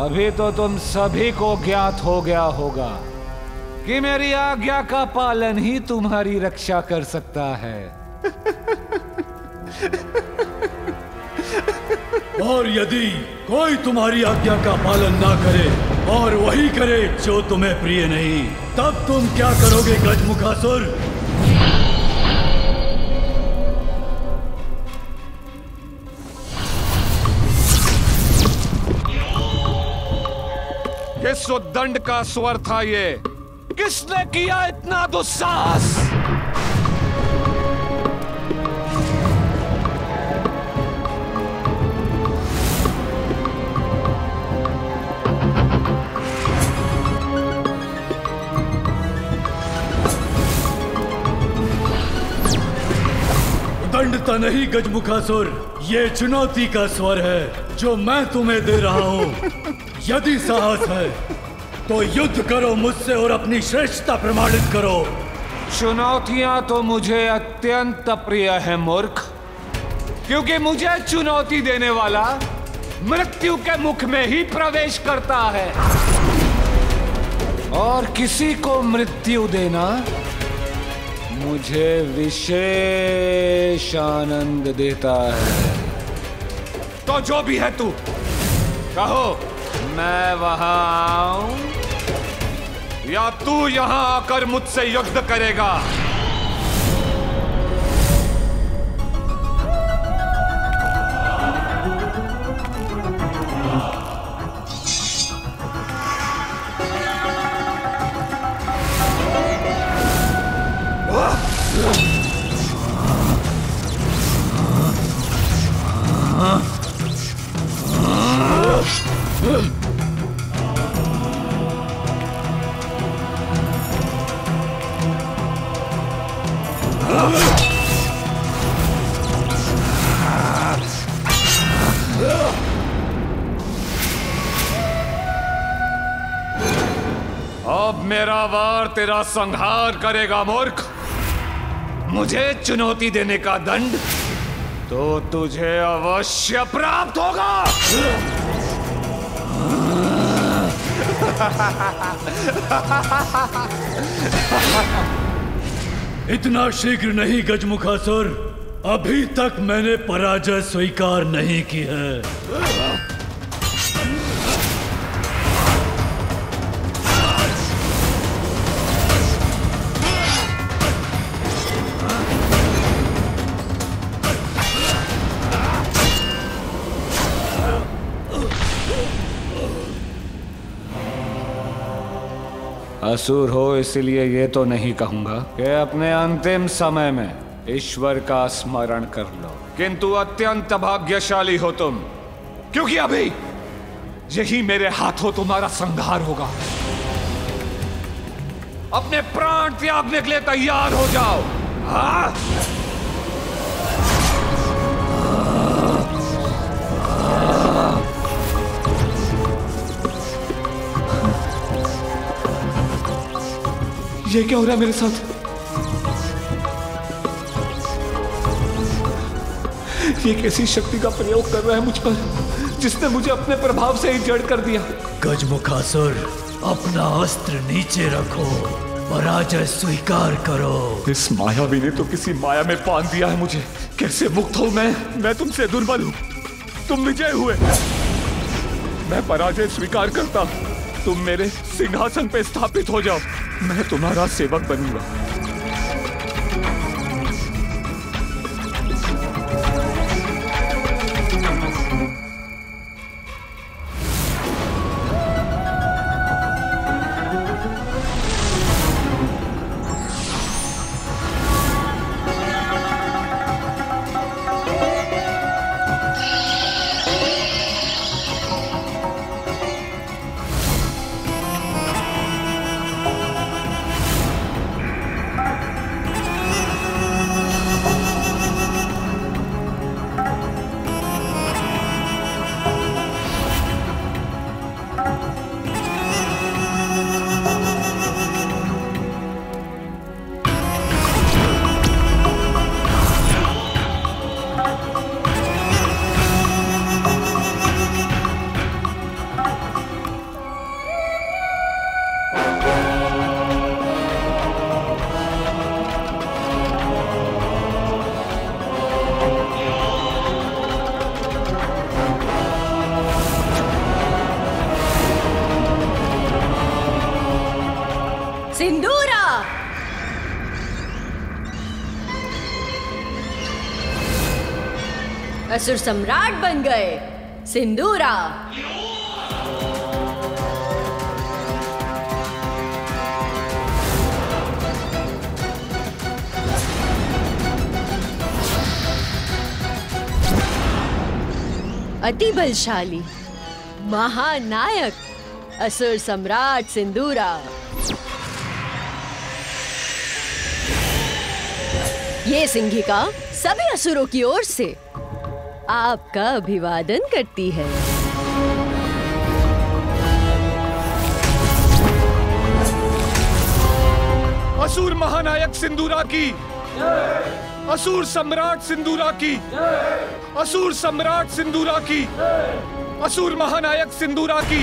अभी तो तुम सभी को ज्ञात हो गया होगा कि मेरी आज्ञा का पालन ही तुम्हारी रक्षा कर सकता है। और यदि कोई तुम्हारी आज्ञा का पालन ना करे और वही करे जो तुम्हें प्रिय नहीं, तब तुम क्या करोगे गजमुखासुर? किस उद्दंड का स्वर था ये? किसने किया इतना दुस्साहस? उद्दंडता नहीं गजमुखासुर, ये चुनौती का स्वर है जो मैं तुम्हें दे रहा हूँ। यदि साहस है तो युद्ध करो मुझसे और अपनी श्रेष्ठता प्रमाणित करो। चुनौतियां तो मुझे अत्यंत प्रिय है मूर्ख, क्योंकि मुझे चुनौती देने वाला मृत्यु के मुख में ही प्रवेश करता है, और किसी को मृत्यु देना मुझे विशेष आनंद देता है। तो जो भी है तू, कहो मैं वहां आऊं या तू यहां आकर मुझसे युद्ध करेगा? अब मेरा वार तेरा संहार करेगा मूर्ख। मुझे चुनौती देने का दंड तो तुझे अवश्य प्राप्त होगा। इतना शीघ्र नहीं गजमुखासुर, अभी तक मैंने पराजय स्वीकार नहीं की है। असुर हो इसलिए ये तो नहीं कहूंगा कि अपने अंतिम समय में ईश्वर का स्मरण कर लो, किंतु अत्यंत भाग्यशाली हो तुम, क्योंकि अभी यही मेरे हाथों तुम्हारा संहार होगा। अपने प्राण त्यागने के लिए तैयार हो जाओ। हाँ? ये क्या हो रहा है मेरे साथ? ये कैसी शक्ति का प्रयोग कर रहा है मुझ पर, जिसने मुझे अपने प्रभाव से ही जड़ कर दिया। गजमुखासुर, अपना अस्त्र नीचे रखो, पराजय स्वीकार करो। इस मायावी ने तो किसी माया में बांध दिया है मुझे। कैसे मुक्त हूं मैं तुमसे दुर्बल हूं, तुम विजय हुए। मैं पराजय स्वीकार करता, तुम मेरे सिंहासन पे स्थापित हो जाओ, मैं तुम्हारा सेवक बनूंगा। असुर सम्राट बन गए सिंदूरा। अति बलशाली महानायक असुर सम्राट सिंदूरा। ये सिंहिका सभी असुरों की ओर से आपका अभिवादन करती है। असुर महानायक सिंदूरा की, असुर सम्राट सिंदूरा की, असुर सम्राट सिंदूरा की, असुर महानायक सिंदूरा की।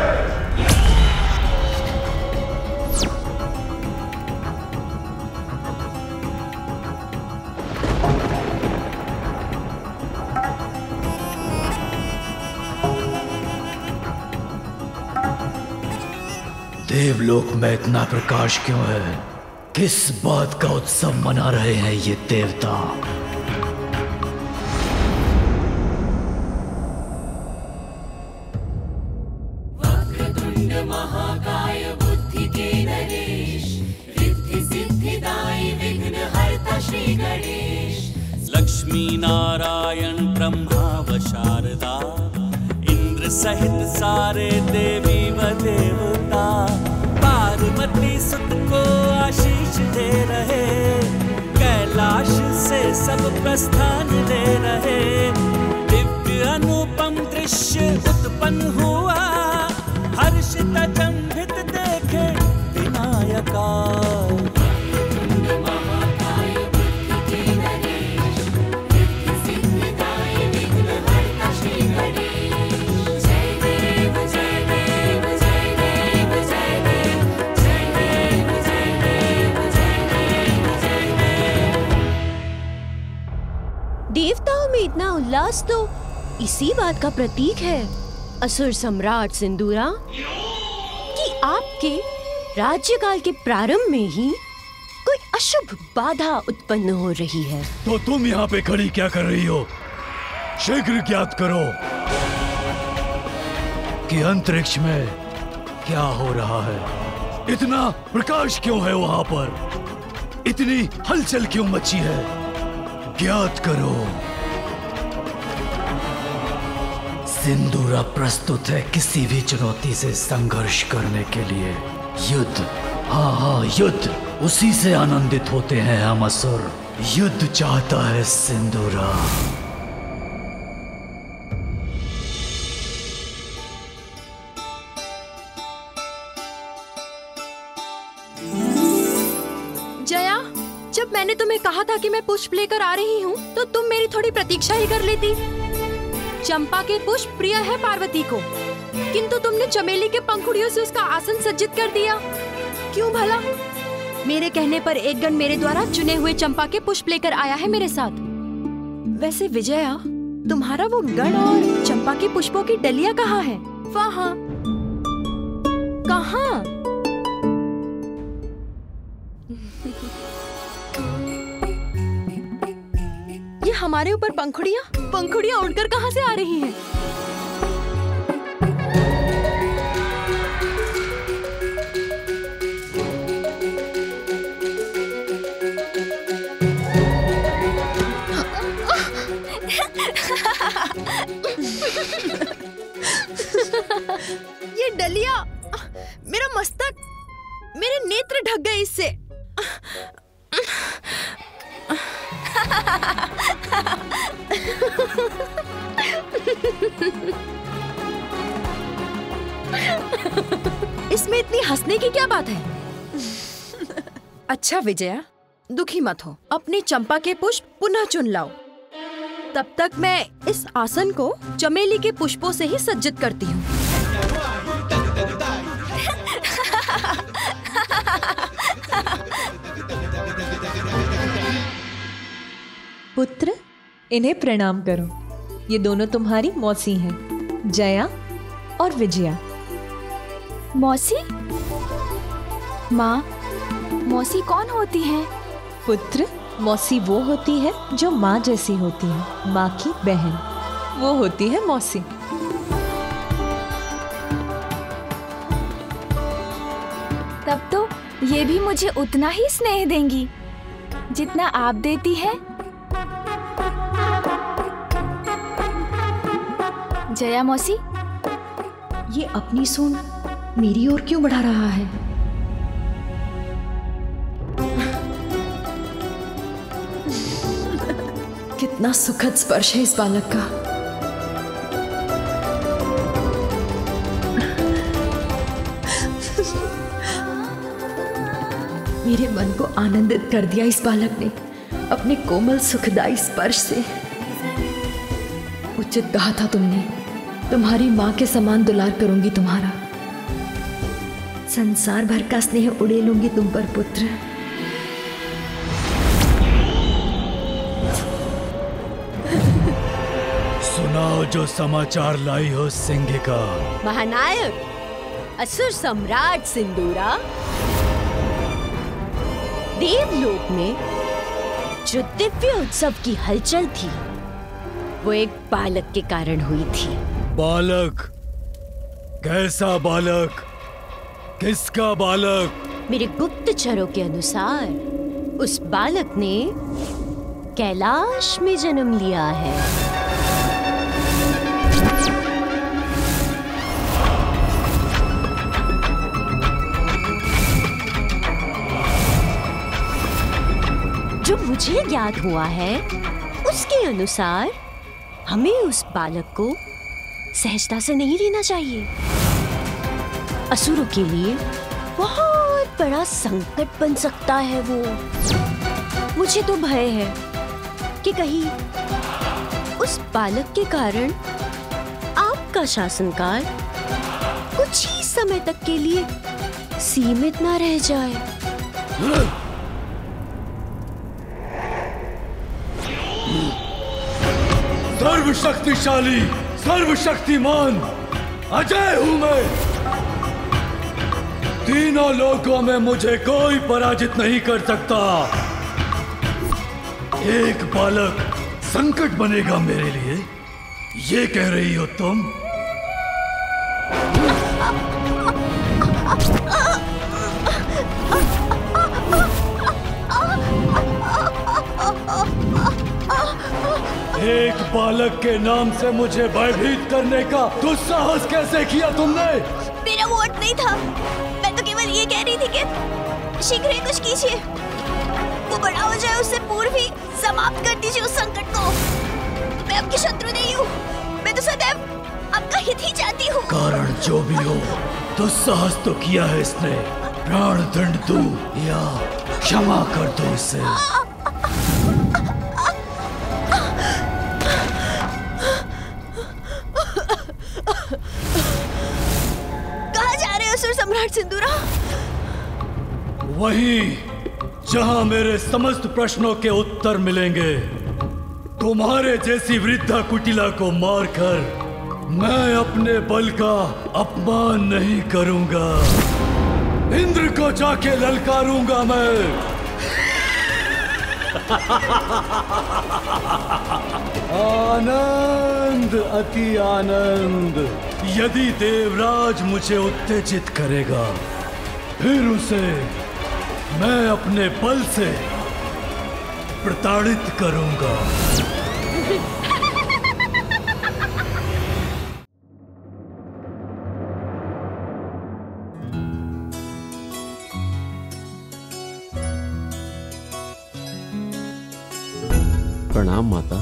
देवलोक में इतना प्रकाश क्यों है? किस बात का उत्सव मना रहे हैं ये देवता? वक्रतुंड महाकाय बुद्धि के नरेश, रिद्धि सिद्धिदायी विघ्नहर्ता श्री गणेश। लक्ष्मी नारायण ब्रह्मा व शारदा, इंद्र सहित सारे देवी व देवता, पार्वती सुत को आशीष दे रहे, कैलाश से सब प्रस्थान ले रहे। दिव्य अनुपम दृश्य उत्पन्न हुआ, हर्षित अचंभित देखे विनायका। देवताओं में इतना उल्लास तो इसी बात का प्रतीक है असुर सम्राट सिंदूरा, कि आपके राज्यकाल के प्रारंभ में ही कोई अशुभ बाधा उत्पन्न हो रही है। तो तुम यहाँ पे खड़ी क्या कर रही हो? शीघ्र ज्ञात करो कि अंतरिक्ष में क्या हो रहा है। इतना प्रकाश क्यों है वहाँ पर? इतनी हलचल क्यों मची है? ज्ञात करो। सिंदूरा प्रस्तुत है किसी भी चुनौती से संघर्ष करने के लिए। युद्ध, हाँ युद्ध, उसी से आनंदित होते हैं हम असुर। युद्ध चाहता है सिंदूरा। जब मैंने तुम्हें कहा था कि मैं पुष्प लेकर आ रही हूँ, तो तुम मेरी थोड़ी प्रतीक्षा ही कर लेती। चंपा के पुष्प प्रिय है पार्वती को, किंतु तुमने चमेली के पंखुड़ियों से उसका आसन सज्जित कर दिया। क्यों भला? मेरे कहने पर एक गण मेरे द्वारा चुने हुए चंपा के पुष्प लेकर आया है मेरे साथ। वैसे विजया, तुम्हारा वो गण और चंपा के पुष्पों की डलिया कहाँ है? वहाँ। कहाँ? ये हमारे ऊपर पंखुड़ियाँ उड़कर कहाँ से आ रही हैं? ये डलिया, मेरा मस्तक, मेरे नेत्र ढक गए इससे। इसमें इतनी हंसने की क्या बात है? अच्छा विजया, दुखी मत हो, अपनी चंपा के पुष्प पुनः चुन लाओ। तब तक मैं इस आसन को चमेली के पुष्पों से ही सज्जित करती हूँ। पुत्र, इन्हें प्रणाम करो। ये दोनों तुम्हारी मौसी हैं, जया और विजया। मौसी? माँ, मौसी कौन होती है? पुत्र, मौसी वो होती है जो माँ जैसी होती है, माँ की बहन, वो होती है मौसी। तब तो ये भी मुझे उतना ही स्नेह देंगी जितना आप देती है। जया मौसी, ये अपनी सूंड मेरी ओर क्यों बढ़ा रहा है? कितना सुखद स्पर्श है इस बालक का। मेरे मन को आनंदित कर दिया इस बालक ने अपने कोमल सुखदायी स्पर्श से। उचित कहा था तुमने, तुम्हारी माँ के समान दुलार करूंगी तुम्हारा। संसार भर का स्नेह उड़ेलूंगी तुम पर पुत्र। सुनाओ जो समाचार लाई हो सिंह का। महानायक, असुर सम्राट सिंदूरा, देवलोक में जो दिव्य उत्सव की हलचल थी वो एक बालक के कारण हुई थी। बालक? कैसा बालक? किसका बालक? मेरे गुप्तचरों के अनुसार उस बालक ने कैलाश में जन्म लिया है। जो मुझे ज्ञात हुआ है उसके अनुसार हमें उस बालक को सहजता से नहीं लेना चाहिए। असुरों के लिए बहुत बड़ा संकट बन सकता है वो। मुझे तो भय है कि कहीं उस बालक के कारण आपका शासनकाल कुछ ही समय तक के लिए सीमित ना रह जाए। सर्वशक्तिशाली, सर्वशक्तिमान अजय हूं मैं। तीनों लोकों में मुझे कोई पराजित नहीं कर सकता। एक बालक संकट बनेगा मेरे लिए, ये कह रही हो तुम? एक बालक के नाम से मुझे भयभीत करने का दुस्साहस कैसे किया तुमने? मेरा वोट नहीं था, मैं तो केवल ये कह रही थी कि शीघ्र ही कुछ कीजिए। वो बड़ा हो जाए उससे पूर्व ही समाप्त कर दीजिए उस संकट को। मैं आपकी शत्रु नहीं हूँ, मैं तो सदैव आपका हित ही चाहती हूँ। कारण जो भी हो, दुस्साहस तो किया है इसने। प्राण दंड दो या क्षमा कर दो इसे। सम्राट सिंदूरा, वही जहां मेरे समस्त प्रश्नों के उत्तर मिलेंगे। तुम्हारे जैसी वृद्धा कुटिला को मारकर मैं अपने बल का अपमान नहीं करूंगा। इंद्र को जाके ललकारूंगा मैं। आनंद, अति आनंद। यदि देवराज मुझे उत्तेजित करेगा, फिर उसे मैं अपने बल से प्रताड़ित करूंगा। प्रणाम माता।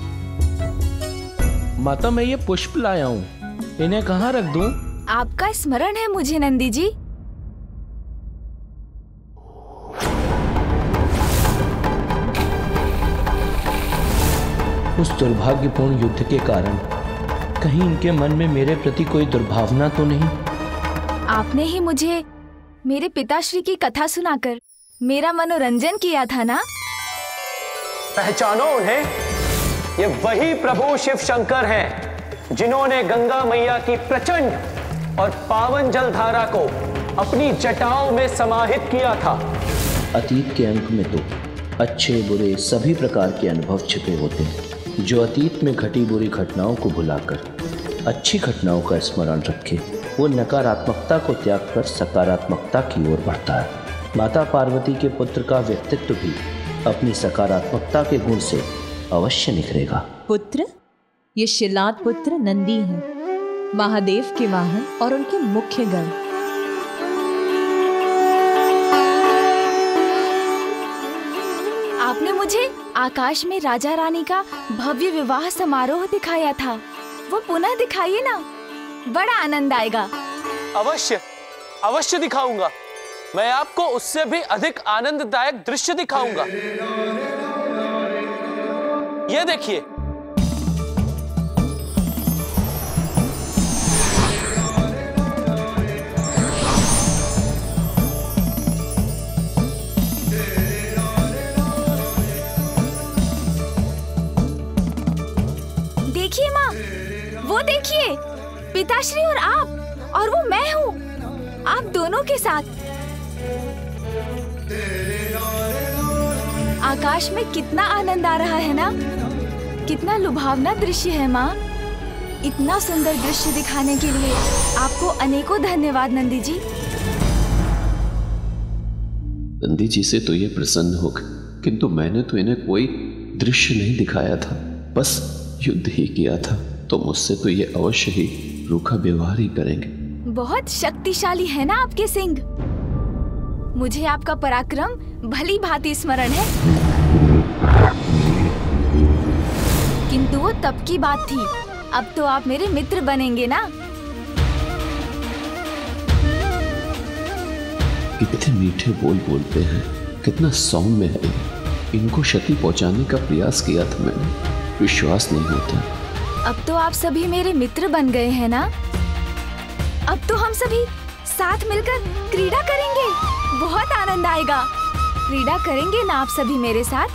माता, मैं ये पुष्प लाया हूँ, इन्हें कहाँ रख दूं? आपका स्मरण है मुझे नंदी जी। उस दुर्भाग्यपूर्ण युद्ध के कारण कहीं इनके मन में मेरे प्रति कोई दुर्भावना तो नहीं? आपने ही मुझे मेरे पिताश्री की कथा सुनाकर मेरा मनोरंजन किया था ना? पहचानो उन्हें, ये वही प्रभु शिव शंकर हैं जिन्होंने गंगा मैया की प्रचंड और पावन जलधारा को अपनी जटाओं में समाहित किया था। अतीत के अंक में तो अच्छे बुरे सभी प्रकार के अनुभव छिपे होते हैं। जो अतीत में घटी बुरी घटनाओं को भुलाकर अच्छी घटनाओं का स्मरण रखे, वो नकारात्मकता को त्याग कर सकारात्मकता की ओर बढ़ता है। माता पार्वती के पुत्र का व्यक्तित्व भी अपनी सकारात्मकता के गुण से अवश्य निखरेगा। पुत्र, ये शिलाद पुत्र नंदी हैं, महादेव के वाहन और उनके मुख्य गण। आपने मुझे आकाश में राजा रानी का भव्य विवाह समारोह दिखाया था, वो पुनः दिखाइए ना, बड़ा आनंद आएगा। अवश्य अवश्य दिखाऊंगा। मैं आपको उससे भी अधिक आनंददायक दृश्य दिखाऊंगा। ये देखिए, देखिए माँ, वो देखिए, पिताश्री और आप, और वो मैं हूँ, आप दोनों के साथ। आकाश में कितना आनंद आ रहा है ना, कितना लुभावना दृश्य है माँ। इतना सुंदर दृश्य दिखाने के लिए आपको अनेकों धन्यवाद नंदी जी। नंदी जी से तो ये प्रसन्न हो गए, किंतु मैंने तो इन्हें कोई दृश्य नहीं दिखाया था, बस युद्ध ही किया था। तो मुझसे तो ये अवश्य ही रूखा व्यवहार ही करेंगे। बहुत शक्तिशाली है ना आपके सिंह। मुझे आपका पराक्रम भली भांति स्मरण है, किंतु वो तब की बात थी। अब तो आप मेरे मित्र बनेंगे ना। कितने मीठे बोल बोलते हैं, कितना सौम्य है। इनको क्षति पहुंचाने का प्रयास किया था मैंने, विश्वास नहीं होता। अब तो आप सभी मेरे मित्र बन गए हैं ना। अब तो हम सभी साथ मिलकर क्रीड़ा करेंगे, बहुत आनंद आएगा। क्रीड़ा करेंगे ना आप सभी मेरे साथ?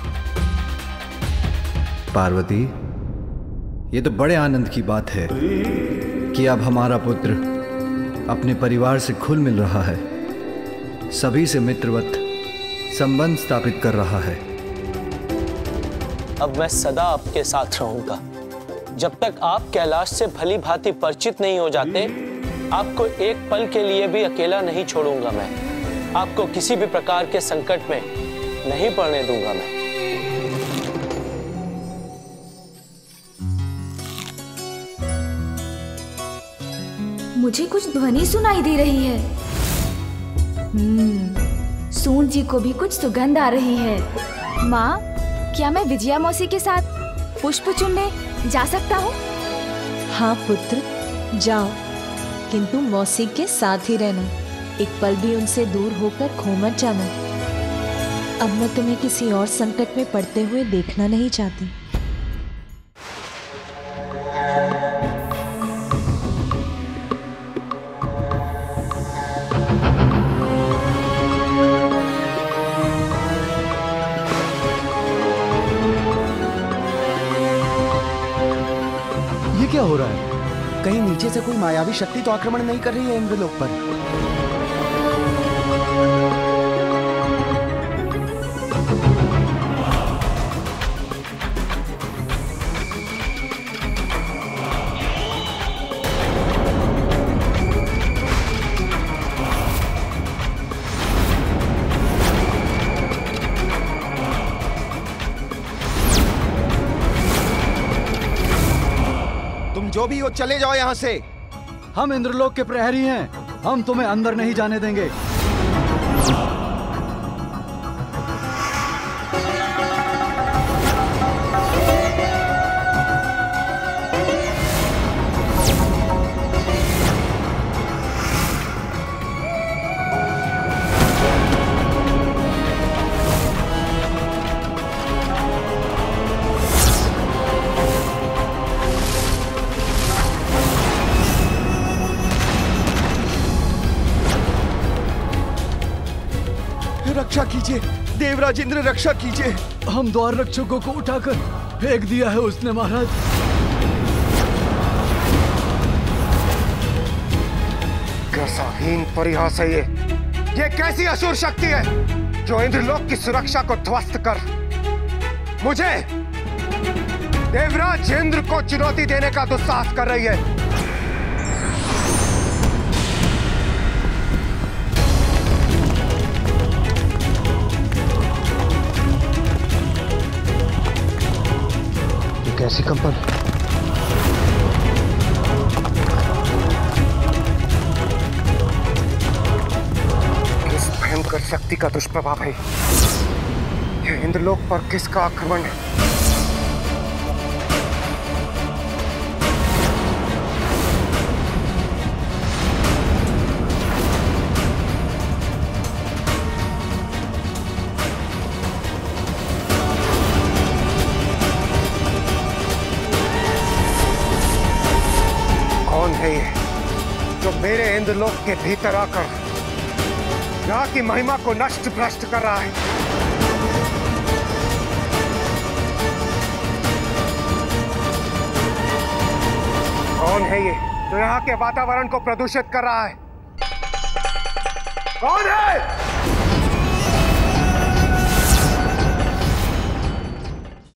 पार्वती, ये तो बड़े आनंद की बात है कि अब हमारा पुत्र अपने परिवार से खुल मिल रहा है, सभी से मित्रवत संबंध स्थापित कर रहा है। अब मैं सदा आपके साथ रहूंगा। जब तक आप कैलाश से भली भांति परिचित नहीं हो जाते, आपको एक पल के लिए भी अकेला नहीं छोड़ूंगा। मैं आपको किसी भी प्रकार के संकट में नहीं पड़ने दूंगा। मैं मुझे कुछ ध्वनि सुनाई दे रही है। सूंड जी को भी कुछ सुगंध आ रही है। माँ, क्या मैं विजया मौसी के साथ पुष्प चुनने जा सकता हूँ? हाँ पुत्र, जाओ, किंतु मौसी के साथ ही रहना। एक पल भी उनसे दूर होकर खो मत जाना। अब मैं तुम्हें किसी और संकट में पड़ते हुए देखना नहीं चाहती। ये क्या हो रहा है? कहीं नीचे से कोई मायावी शक्ति तो आक्रमण नहीं कर रही है इंद्रलोक पर? जो भी हो, चले जाओ यहाँ से। हम इंद्रलोक के प्रहरी हैं, हम तुम्हें अंदर नहीं जाने देंगे। रक्षा कीजिए देवराज इंद्र, रक्षा कीजिए। हम द्वार रक्षकों को उठाकर फेंक दिया है उसने महाराज। कैसा हीन परिहास है ये कैसी असुर शक्ति है जो इंद्रलोक की सुरक्षा को ध्वस्त कर मुझे देवराज इंद्र को चुनौती देने का दुस्साहस कर रही है। ये कैसी कंपन? किस भयंकर शक्ति का दुष्प्रभाव है? ये इंद्रलोक पर किसका आक्रमण है? कौन है ये जो मेरे इंद्रलोक के भीतर आकर यहाँ की महिमा को नष्ट भ्रष्ट कर रहा है? कौन है ये जो यहाँ के वातावरण को प्रदूषित कर रहा है? कौन है?